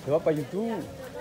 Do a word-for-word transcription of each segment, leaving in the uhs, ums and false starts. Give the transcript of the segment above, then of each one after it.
Se va para YouTube.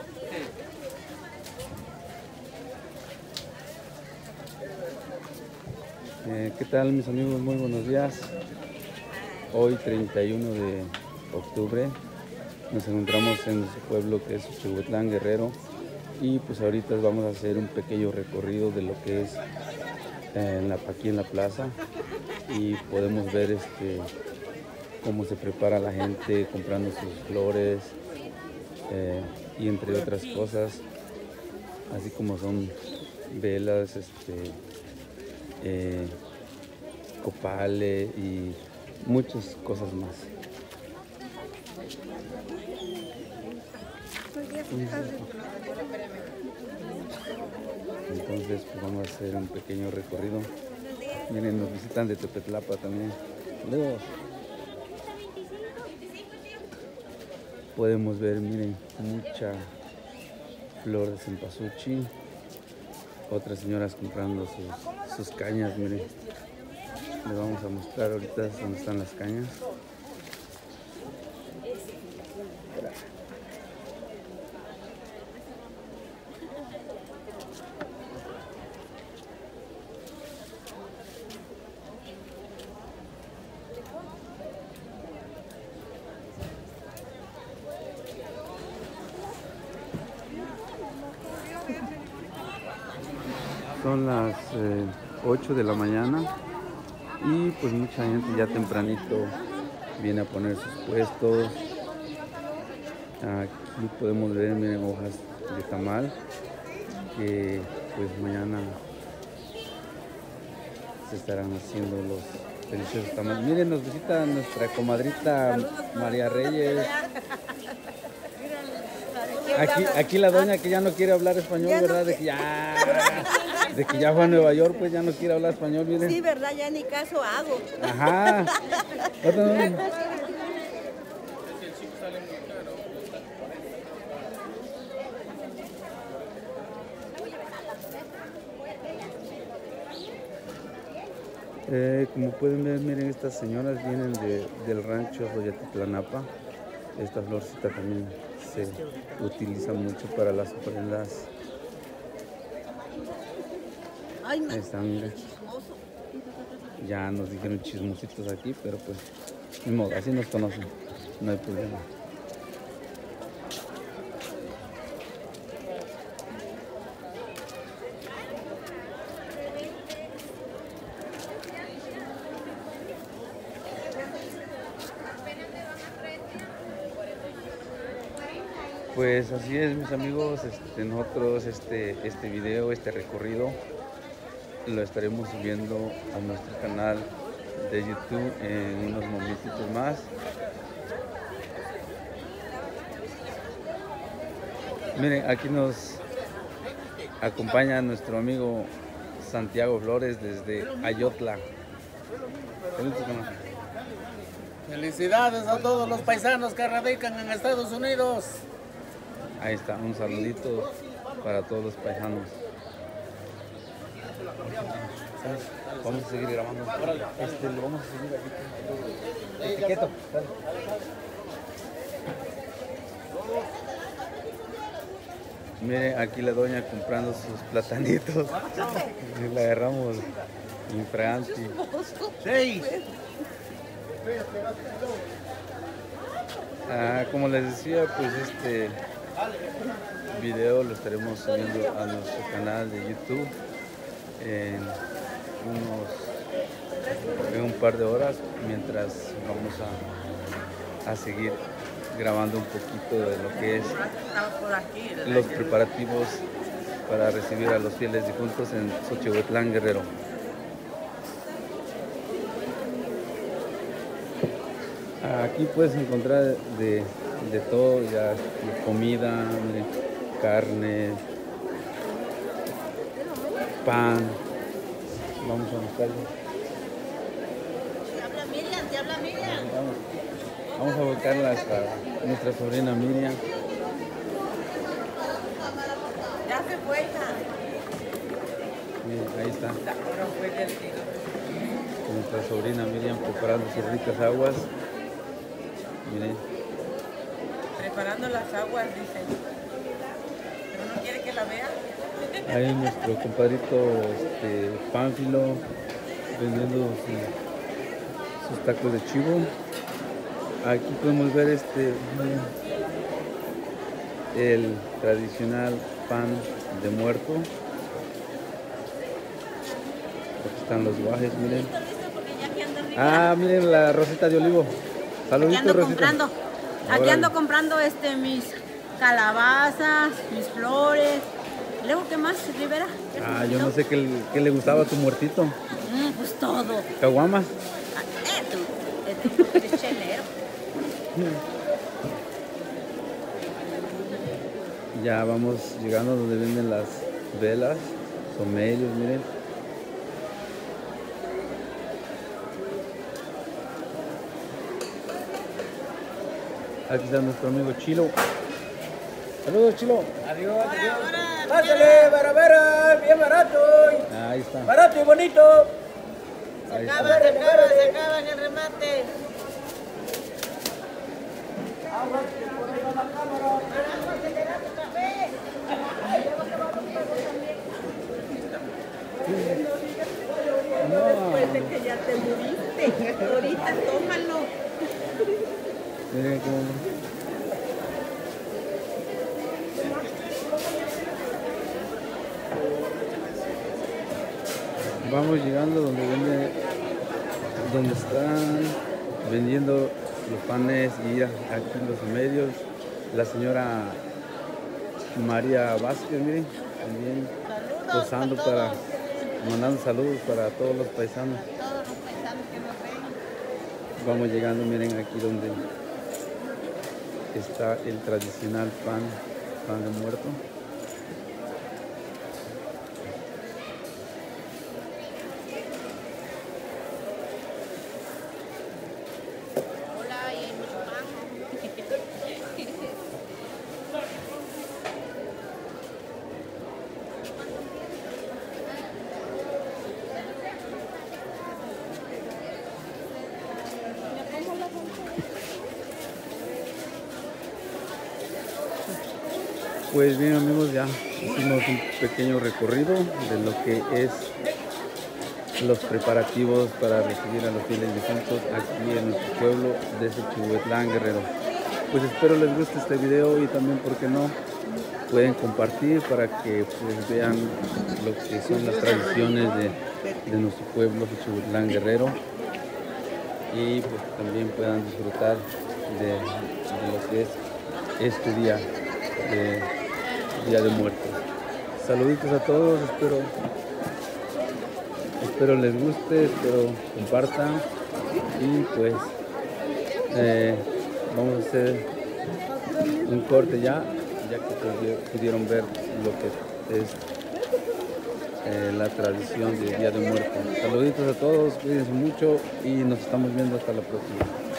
Eh, ¿Qué tal, mis amigos? Muy buenos días. Hoy treinta y uno de octubre nos encontramos en nuestro pueblo, que es Xochihuetlán, Guerrero, y pues ahorita vamos a hacer un pequeño recorrido de lo que es eh, en la, aquí en la plaza, y podemos ver este cómo se prepara la gente comprando sus flores eh, y entre otras cosas, así como son velas, este eh, copale y muchas cosas más. Entonces pues vamos a hacer un pequeño recorrido. Miren, nos visitan de Tepetlapa también. Saludos. Podemos ver, miren, mucha flor de cempasúchil. Otras señoras comprando sus, sus cañas, miren. Les vamos a mostrar ahorita dónde están las cañas. Son las eh, ocho de la mañana y pues mucha gente ya tempranito viene a poner sus puestos. Aquí podemos ver, miren, hojas de tamal, que pues mañana se estarán haciendo los deliciosos tamales. Miren, nos visita nuestra comadrita María Reyes. Aquí, aquí la doña que ya no quiere hablar español, ¿verdad? De que ya, de que ya fue a Nueva York, pues ya no quiere hablar español, miren. Sí, ¿verdad? Ya ni caso hago. Ajá. Eh, como pueden ver, miren, estas señoras vienen de, del rancho Xoyatitlanapa. Esta florcita también se utiliza mucho para las ofrendas. Ahí están, miren. Ya nos dijeron chismositos aquí, pero pues ni modo, así nos conocen, no hay problema. Pues así es, mis amigos, este, nosotros este, este video, este recorrido, lo estaremos subiendo a nuestro canal de YouTube en unos momentitos más. Miren, aquí nos acompaña nuestro amigo Santiago Flores desde Ayotla. Felicidades a todos los paisanos que radican en Estados Unidos. Ahí está, un saludito para todos los paisanos. Vamos a seguir grabando. Este, lo vamos a seguir aquí. Este, quieto. Miren, aquí la doña comprando sus platanitos. La agarramos infraganti. Sí. Ah, como les decía, pues este video lo estaremos subiendo a nuestro canal de YouTube en unos en un par de horas, mientras vamos a, a seguir grabando un poquito de lo que es los preparativos para recibir a los fieles difuntos en Xochihuetlán, Guerrero. Aquí puedes encontrar de, de todo, ya de comida, miren, carne, pan. Vamos a buscarlo. Te habla Miriam, te habla Miriam. Vamos, vamos a buscarla hasta nuestra sobrina Miriam. Ya se fue, hija. Miren, ahí está. Nuestra sobrina Miriam preparando sus ricas aguas. Miren. preparando las aguas, dicen. Pero no quiere que la vea. Ahí nuestro compadrito este, Pánfilo vendiendo su, sus tacos de chivo. Aquí podemos ver este el tradicional pan de muerto. Aquí están los guajes, miren. Ah, miren la Rosita de Olivo. Saluditos, Aquí ando Rosita. comprando. Aquí ando comprando este mis calabazas, mis flores. Luego, ¿qué más, Rivera? ¿Qué Ah, yo no sé qué, qué le gustaba a tu muertito. Mm, pues todo. ¿Caguamas? Ah, eh, tú, eh, tú eres chelero. Ya vamos llegando donde venden las velas, somelios, miren. Aquí está nuestro amigo Chilo. Saludos, Chilo. Adiós, adiós. Pásale, baravera, bien barato. Ahí está. Barato y bonito. Ahí Se acaba, está. se acaba, se acaba en el remate. Después de que ya te muriste, ahorita tómalo. Miren cómo. Vamos llegando donde vende, donde están vendiendo los panes y aquí los medios. La señora María Vázquez, miren, también Saludos posando para para, todos. mandando saludos para todos los paisanos. Todos los paisanos que nos ven. Vamos llegando, miren aquí donde está el tradicional pan, pan de muerto. Hola, y hay mucho pan. Pues bien, amigos, ya hicimos un pequeño recorrido de lo que es los preparativos para recibir a los fieles difuntos aquí en nuestro pueblo de Xochihuetlán, Guerrero. Pues espero les guste este video y también, ¿por qué no?, pueden compartir para que pues, vean lo que son las tradiciones de, de nuestro pueblo Xochihuetlán, Guerrero, y pues también puedan disfrutar de, de lo que es este día de Día de Muertos. Saluditos a todos, espero espero les guste, espero compartan y pues eh, vamos a hacer un corte ya, ya que pudieron ver lo que es eh, la tradición del Día de Muertos. Saluditos a todos, cuídense mucho y nos estamos viendo hasta la próxima.